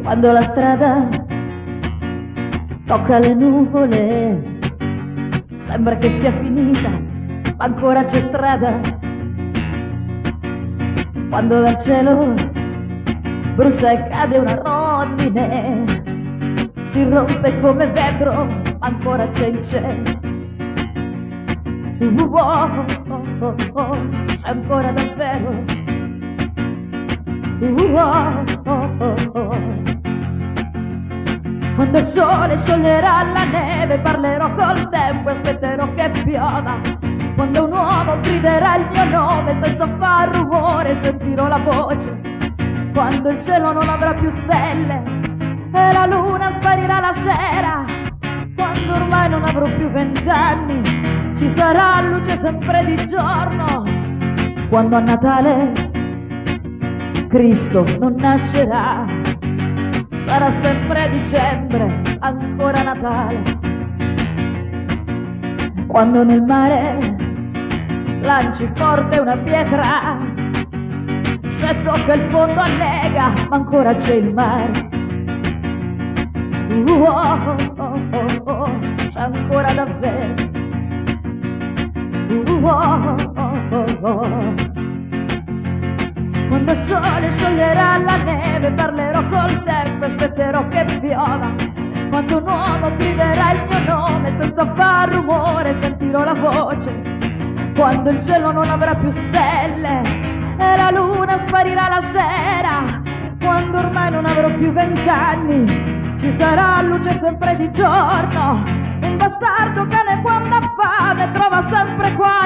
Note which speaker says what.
Speaker 1: Quando la strada tocca le nuvole, sembra che sia finita, ma ancora c'è strada. Quando dal cielo brucia e cade una rondine, si rompe come vetro, ma ancora c'è il cielo. C'è ancora davvero. Quando il sole scioglierà la neve, parlerò col tempo e aspetterò che piova. Quando un uomo griderà il mio nome senza far rumore, sentirò la voce. Quando il cielo non avrà più stelle e la luna sparirà la sera, quando ormai non avrò più 20 anni, ci sarà luce sempre di giorno. Quando a Natale Cristo non nascerà, sarà sempre dicembre, ancora Natale. Quando nel mare lanci forte una pietra, se tocca il fondo annega, ma ancora c'è il mare. C'è ancora davvero. Quando il sole scioglierà la neve, parlerò col tempo e aspetterò che piova. Quando un uomo griderà il mio nome senza far rumore, sentirò la voce. Quando il cielo non avrà più stelle e la luna sparirà la sera, quando ormai non avrò più 20 anni, ci sarà luce sempre di giorno. Un bastardo cane quando ha fame trova sempre qua